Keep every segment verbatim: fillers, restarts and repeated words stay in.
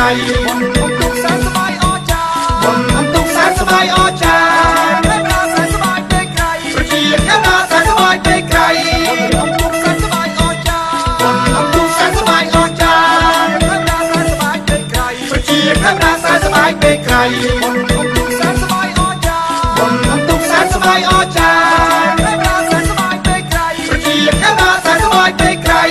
ថ្ងៃបុណ្យអុំទូកសែនសប្បាយអស្ចារ្យបុណ្យអុំទូកសែនសប្បាយអស្ចារ្យហើយប្រាសែនសប្បាយពេកក្រៃប្រជាកាណាសែនសប្បាយពេកក្រៃបុណ្យអុំទូកសែនសប្បាយអស្ចារ្យបុណ្យអុំទូកសែនសប្បាយអស្ចារ្យហើយប្រាសែនសប្បាយពេកក្រៃប្រជាកាណាសែនសប្បាយពេកក្រៃបុណ្យអុំទូកសែនសប្បាយអស្ចារ្យបុណ្យអុំទូកសែនសប្បាយអស្ចារ្យហើយប្រាសែនសប្បាយពេកក្រៃប្រជាកាណាសែនសប្បាយពេកក្រៃ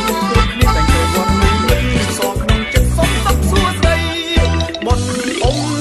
អុំ